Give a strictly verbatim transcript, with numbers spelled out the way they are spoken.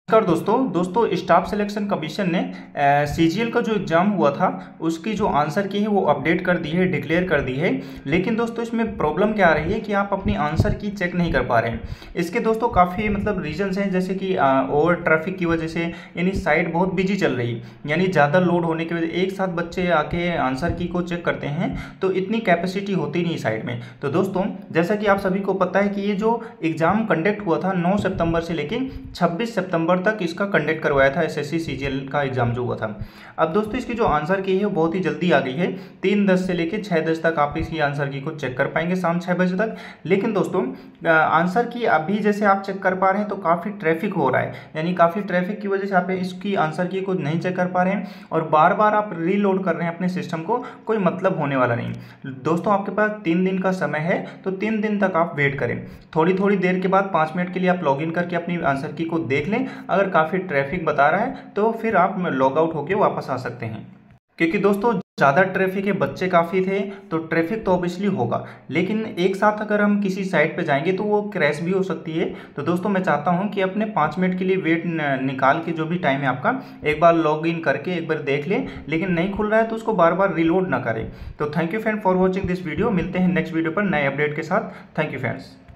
नमस्कार दोस्तों दोस्तों स्टाफ सिलेक्शन कमीशन ने सीजीएल का जो एग्ज़ाम हुआ था उसकी जो आंसर की है वो अपडेट कर दी है, डिक्लेयर कर दी है। लेकिन दोस्तों इसमें प्रॉब्लम क्या आ रही है कि आप अपनी आंसर की चेक नहीं कर पा रहे हैं। इसके दोस्तों काफ़ी मतलब रीजंस हैं, जैसे कि ओवर ट्रैफिक की वजह से यानी साइट बहुत बिजी चल रही है, यानी ज़्यादा लोड होने की वजह एक साथ बच्चे आके आंसर की को चेक करते हैं तो इतनी कैपेसिटी होती नहीं साइट में। तो दोस्तों जैसा कि आप सभी को पता है कि ये जो एग्ज़ाम कंडक्ट हुआ था नौ सितंबर से लेकर छब्बीस सितंबर तक इसका कंडक्ट करवाया था, एसएससी सीजीएल का एग्जाम जो हुआ था। अब दोस्तों इसकी जो आंसर की है वो बहुत ही जल्दी आ गई है, तीन दस से लेकर छः दस तक आप इसकी आंसर की को चेक कर पाएंगे शाम छः बजे तक। लेकिन दोस्तों आंसर की अभी जैसे आप चेक कर पा रहे हैं तो काफ़ी ट्रैफिक हो रहा है, यानी काफ़ी ट्रैफिक की वजह से आप इसकी आंसर की को नहीं चेक कर पा रहे हैं और बार बार आप रीलोड कर रहे हैं अपने सिस्टम को, कोई मतलब होने वाला नहीं। दोस्तों आपके पास तीन दिन का समय है तो तीन दिन तक आप वेट करें, थोड़ी थोड़ी देर के बाद पाँच मिनट के लिए आप लॉग इन करके अपनी आंसर की को देख लें। अगर काफ़ी ट्रैफिक बता रहा है तो फिर आप लॉग आउट होकर वापस आ सकते हैं, क्योंकि दोस्तों ज़्यादा ट्रैफिक है, बच्चे काफ़ी थे तो ट्रैफिक तो ऑब्वियसली होगा। लेकिन एक साथ अगर हम किसी साइट पे जाएंगे तो वो क्रैश भी हो सकती है। तो दोस्तों मैं चाहता हूँ कि अपने पाँच मिनट के लिए वेट निकाल के, जो भी टाइम है आपका, एक बार लॉग इन करके एक बार देख लें। लेकिन नहीं खुल रहा है तो उसको बार बार रिलोड ना करें। तो thank you friend for watching this video. मिलते हैं नेक्स्ट वीडियो पर नए अपडेट के साथ। Thank you friends.